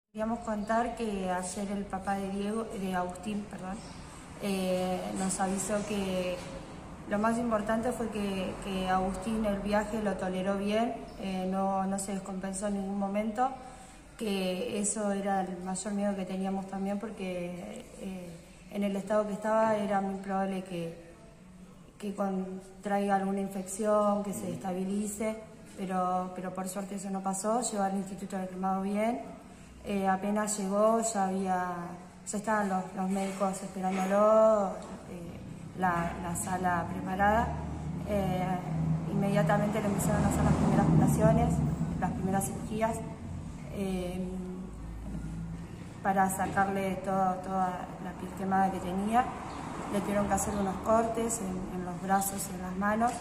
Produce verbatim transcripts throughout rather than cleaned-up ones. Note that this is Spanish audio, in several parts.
Queríamos contar que ayer el papá de Diego, de Agustín, perdón, eh, nos avisó que lo más importante fue que, que Agustín el viaje lo toleró bien, eh, no, no se descompensó en ningún momento, que eso era el mayor miedo que teníamos también porque eh, en el estado que estaba era muy probable que, que contraiga alguna infección, que se estabilice, pero, pero por suerte eso no pasó, llegó al Instituto del Quemado bien. Eh, apenas llegó, ya había, ya estaban los, los médicos esperándolo, eh, la, la sala preparada. Eh, inmediatamente le empezaron a hacer las primeras curaciones, las primeras cirugías, eh, para sacarle todo, toda la piel quemada que tenía. Le tuvieron que hacer unos cortes en, en los brazos y en las manos.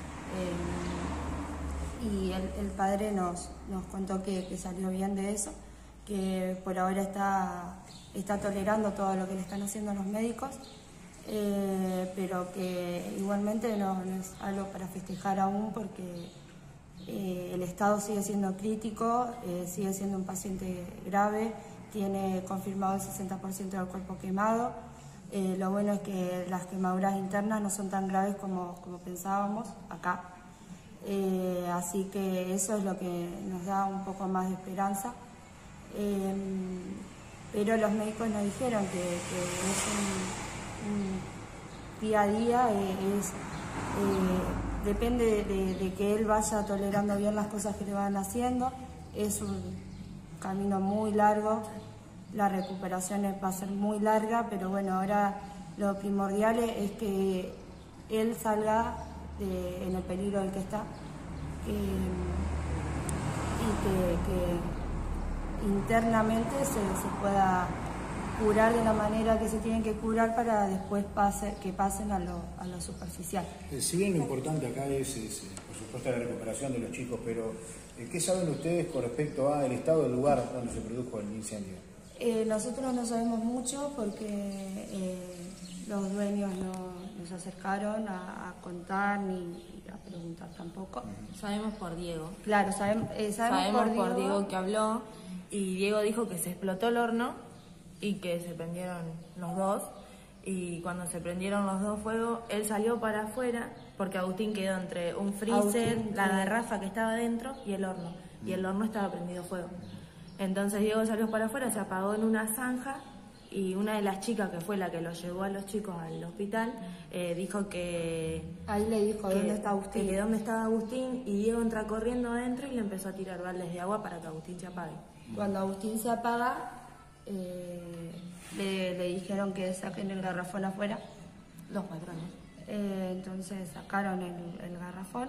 Eh, y el, el padre nos, nos contó que, que salió bien de eso, que por ahora está, está tolerando todo lo que le están haciendo los médicos, eh, pero que igualmente no, no es algo para festejar aún porque eh, el estado sigue siendo crítico, eh, sigue siendo un paciente grave, tiene confirmado el sesenta por ciento del cuerpo quemado. Eh, lo bueno es que las quemaduras internas no son tan graves como, como pensábamos acá, eh, así que eso es lo que nos da un poco más de esperanza. Eh, pero los médicos nos dijeron que, que es un, un día a día, eh, es, eh, depende de, de, de que él vaya tolerando bien las cosas que le van haciendo, es un camino muy largo, la recuperación va a ser muy larga, pero bueno, ahora lo primordial es que él salga de, en el peligro del que está, que, y que, que internamente se, se pueda curar de la manera que se tienen que curar para después pase, que pasen a lo, a lo superficial. Si bien lo importante acá es, es por supuesto la recuperación de los chicos, pero ¿qué saben ustedes con respecto al estado del lugar donde se produjo el incendio? Eh, nosotros no sabemos mucho porque eh, los dueños no nos acercaron a, a contar ni a preguntar tampoco. Uh-huh. Sabemos por Diego. Claro, sabemos, eh, sabemos, sabemos por, Diego. por Diego que habló. Y Diego dijo que se explotó el horno y que se prendieron los dos. Y cuando se prendieron los dos fuegos, él salió para afuera porque Agustín quedó entre un freezer, Agustín, la garrafa que estaba dentro y el horno. Y el horno estaba prendido fuego. Entonces Diego salió para afuera, se apagó en una zanja y una de las chicas que fue la que lo llevó a los chicos al hospital eh, dijo que... Ahí le dijo, que, ¿dónde está Agustín? Que dónde estaba Agustín y Diego entra corriendo adentro y le empezó a tirar baldes de agua para que Agustín se apague. Cuando Agustín se apaga, eh, le, le dijeron que saquen el garrafón afuera. Los patrones. Eh, entonces sacaron el, el garrafón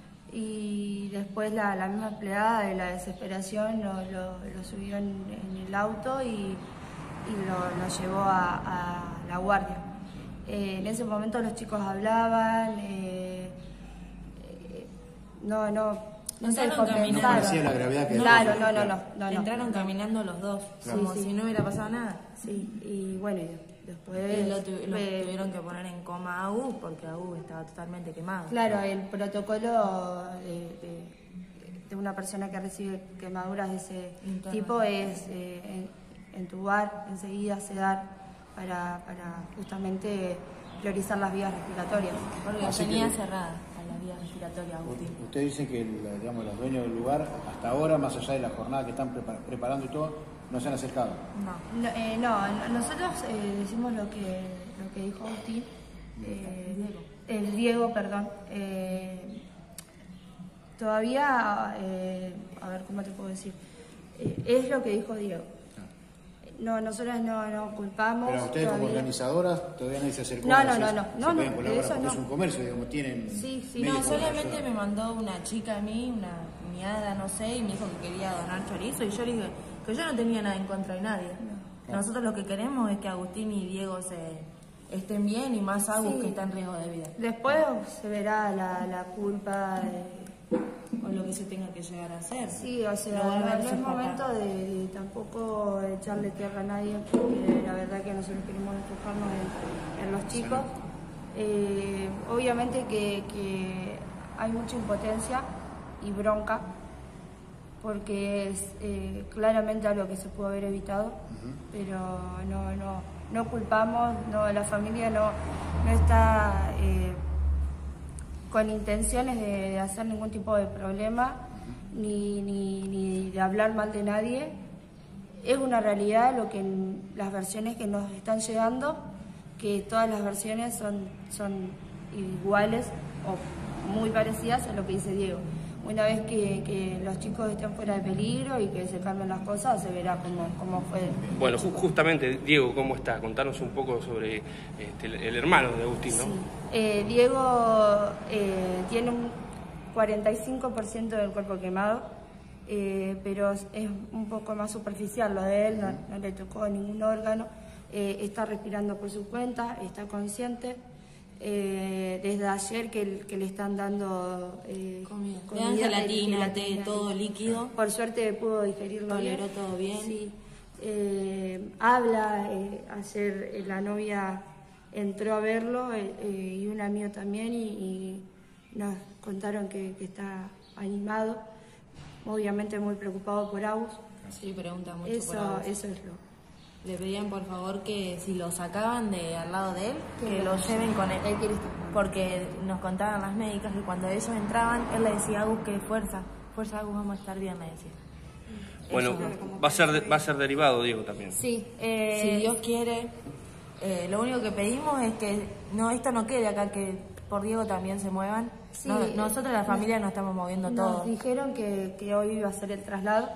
y después la, la misma empleada de la desesperación lo, lo, lo subió en, en el auto y, y lo, lo llevó a, a la guardia. Eh, en ese momento los chicos hablaban, eh, eh, no, no... No entraron caminando. No parecía la gravedad que Claro, no, no, no, no. Entraron no. caminando los dos, claro. Como sí, sí. si no hubiera pasado nada. Sí, y bueno, y después... Y lo, tu, lo eh, tuvieron que poner en coma a Agus porque Agus estaba totalmente quemado. Claro, el protocolo de, de, de una persona que recibe quemaduras de ese Interno. tipo es eh, entubar, enseguida sedar para, para justamente priorizar las vías respiratorias. Porque Así tenía que... cerrada. Agustín. Usted dice que digamos, los dueños del lugar, hasta ahora, más allá de la jornada que están preparando y todo, no se han acercado. No, no, eh, no nosotros eh, decimos lo que, lo que dijo Agustín, eh, Diego. el Diego, perdón. Eh, todavía, eh, a ver cómo te puedo decir, eh, es lo que dijo Diego. No, nosotros no, no culpamos. Pero ustedes todavía. como organizadoras todavía nadie se acercó. No, no, no, no, no, no, no de eso no. Es un comercio, digamos, tienen. Sí, sí. No, solamente me mandó una chica a mí, una cuñada, no sé, y me dijo que quería donar chorizo y yo le dije que yo no tenía nada en contra de nadie. No. Claro. Nosotros lo que queremos es que Agustín y Diego se estén bien y más Agus sí. que está en riesgo de vida. Después se verá la, la culpa de... o lo que se tenga que llegar a hacer. Sí, o sea, no, no es momento de, de tampoco echarle tierra a nadie, porque la verdad que nosotros queremos enfocarnos en, en los chicos. Eh, obviamente que, que hay mucha impotencia y bronca porque es eh, claramente algo que se pudo haber evitado, uh-huh. pero no, no, no culpamos, no, la familia no, no está eh, con intenciones de, de hacer ningún tipo de problema, uh-huh. ni, ni, ni de hablar mal de nadie. Es una realidad lo que las versiones que nos están llegando, que todas las versiones son, son iguales o muy parecidas a lo que dice Diego. Una vez que, que los chicos estén fuera de peligro y que se cambien las cosas, se verá cómo, cómo fue. Bueno, ju justamente, Diego, ¿cómo está? Contanos un poco sobre este, el, el hermano de Agustín, ¿no? Sí. Eh, Diego eh, tiene un cuarenta y cinco por ciento del cuerpo quemado, eh, pero es un poco más superficial lo de él, no, no le tocó ningún órgano, eh, está respirando por su cuenta, está consciente. Eh, desde ayer que, que le están dando eh, comida, comida gelatina, té, todo líquido. Por suerte pudo digerirlo bien. Toleró todo bien. Sí. Eh, habla, eh, ayer eh, la novia entró a verlo eh, eh, y un amigo también y, y nos contaron que, que está animado, obviamente muy preocupado por Agus. Sí, pregunta mucho eso, por Agus. Eso es lo... Le pedían por favor que si lo sacaban de al lado de él, que lo lleven con él. él quiere estar. Porque nos contaban las médicas que cuando ellos entraban, él le decía a Agus que fuerza, fuerza Agus, vamos a estar bien, le decía. Bueno, va a ser de, va a ser derivado, Diego, también. Sí, eh, si Dios quiere. Eh, lo único que pedimos es que no esto no quede acá, que por Diego también se muevan. Sí, no, nosotros la familia nos estamos moviendo nos todos. Nos dijeron que, que hoy iba a ser el traslado.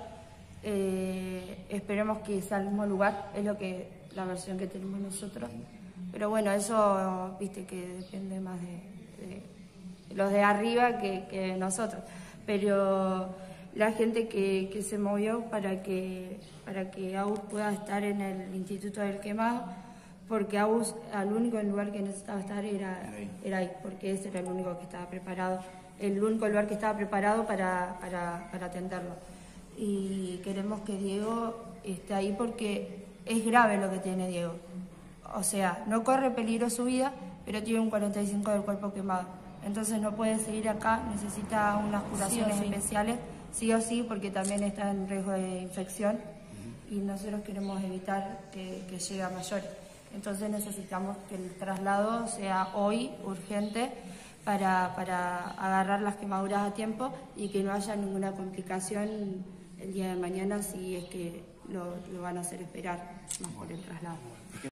Eh, esperemos que sea el mismo lugar, es lo que la versión que tenemos nosotros, pero bueno, eso viste que depende más de, de los de arriba que, que de nosotros, pero la gente que, que se movió para que para que Agus pueda estar en el Instituto del Quemado, porque Agus al único lugar que necesitaba estar era, era ahí, porque ese era el único que estaba preparado, el único lugar que estaba preparado para, para, para atenderlo. Y queremos que Diego esté ahí porque es grave lo que tiene Diego. O sea, no corre peligro su vida, pero tiene un cuarenta y cinco del cuerpo quemado. Entonces no puede seguir acá, necesita unas curaciones sí sí. especiales, sí o sí, porque también está en riesgo de infección y nosotros queremos evitar que, que llegue a mayores. Entonces necesitamos que el traslado sea hoy, urgente, para, para agarrar las quemaduras a tiempo y que no haya ninguna complicación el día de mañana si es que lo, lo van a hacer esperar más por el traslado.